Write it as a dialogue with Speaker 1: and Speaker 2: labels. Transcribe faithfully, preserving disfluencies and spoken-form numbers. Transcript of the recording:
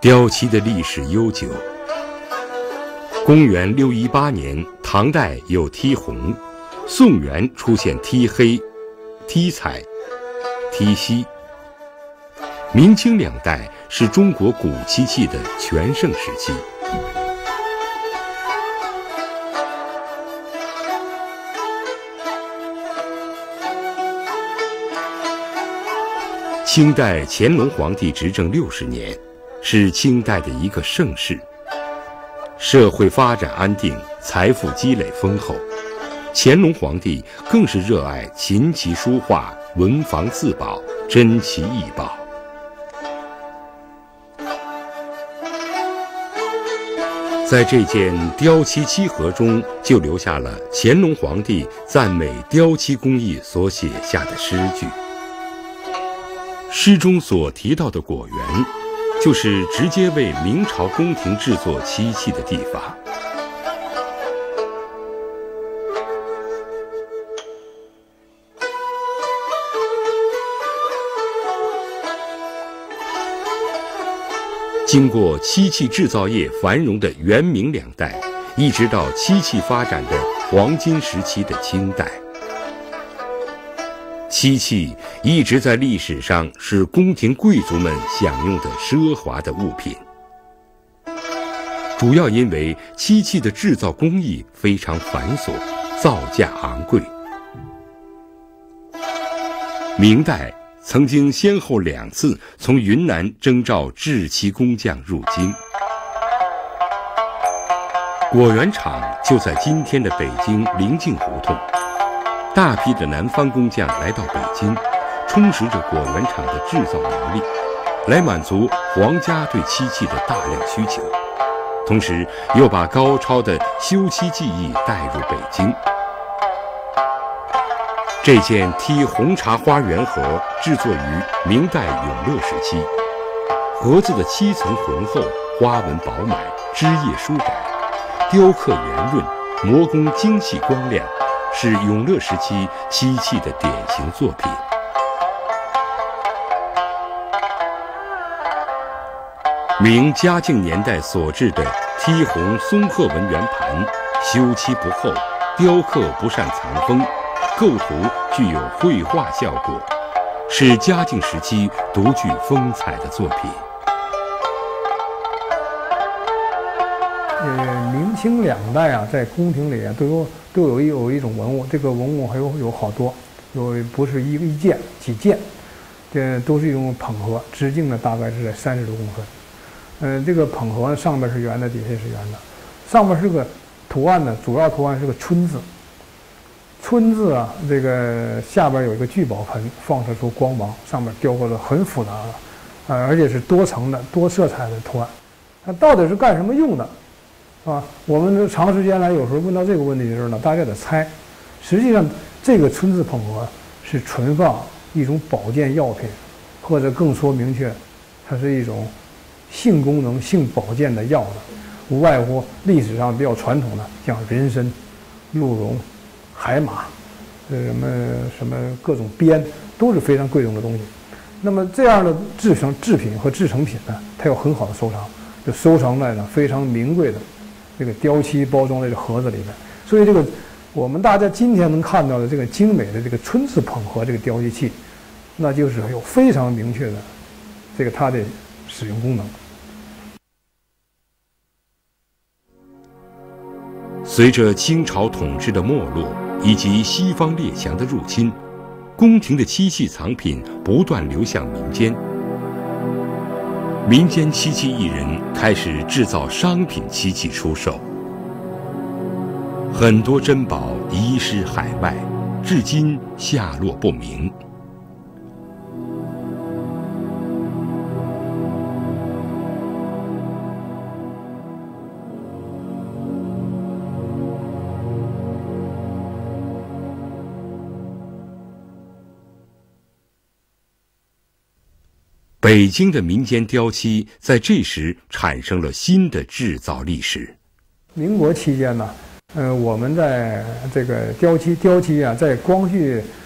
Speaker 1: 雕漆的历史悠久。公元六一八年，唐代有剔红，宋元出现剔黑、剔彩、剔锡。明清两代是中国古漆器的全盛时期。清代乾隆皇帝执政六十年，是清代的一个盛世。社会发展安定，财富积累丰厚。乾隆皇帝更是热爱琴棋书画、文房四宝、珍奇异宝。在这件雕漆漆盒中，就留下了乾隆皇帝赞美雕漆工艺所写下的诗句。诗中所提到的果园，就是直接为明朝宫廷制作漆器的地方。经过漆器制造业繁荣的元明两代，一直到漆器发展的黄金时期的清代，漆器一直在历史上是宫廷贵族们享用的奢华的物品，主要因为漆器的制造工艺非常繁琐，造价昂贵。明代曾经先后两次从云南征召制漆工匠入京，果园厂就在今天的北京临近胡同。大批的南方工匠来到北京，充实着果园厂的制造能力，来满足皇家对漆器的大量需求，同时又把高超的修漆技艺带入北京。这件剔红茶花圆盒制作于明代永乐时期，盒子的漆层浑厚，花纹饱满，枝叶舒展，雕刻圆润，磨工精细光亮，是永乐时期漆器的典型作品。明嘉靖年代所制的剔红松鹤纹圆盘，修漆不厚，雕刻不善藏锋，构图具有绘画效果，是嘉靖时期独具风采的作品。
Speaker 2: 呃，明清两代啊，在宫廷里啊，都有都有一有一种文物，这个文物还有有好多，有不是一一件几件，这都是一种捧盒，直径呢大概是在三十多公分。嗯、呃，这个捧盒上面是圆的，底下是圆的，上面是个图案呢，主要图案是个春字。春字啊，这个下边有一个聚宝盆，放射出光芒，上面雕刻了很复杂的，啊，而且是多层的、多色彩的图案。它到底是干什么用的？啊，我们长时间来，有时候问到这个问题的时候呢，大家得猜。实际上，这个春字捧盒是存放一种保健药品，或者更说明确，它是一种性功能、性保健的药的，无外乎历史上比较传统的，像人参、鹿茸、海马，呃，什么什么各种鞭，都是非常贵重的东西。那么这样的制成制品和制成品呢，它有很好的收藏，就收藏在呢非常名贵的这个雕漆包装的这个盒子里面。所以这个我们大家今天能看到的这个精美的这个春字捧盒这个雕漆器，那就是有非常明确的这个它的使用功能。
Speaker 1: 随着清朝统治的没落以及西方列强的入侵，宫廷的漆器藏品不断流向民间。民间漆器艺人开始制造商品漆器出售，很多珍宝遗失海外，至今下落不明。北京的民间雕漆在这时产生了新的制造历史。
Speaker 2: 民国期间呢，呃，我们在这个雕漆雕漆啊，在光绪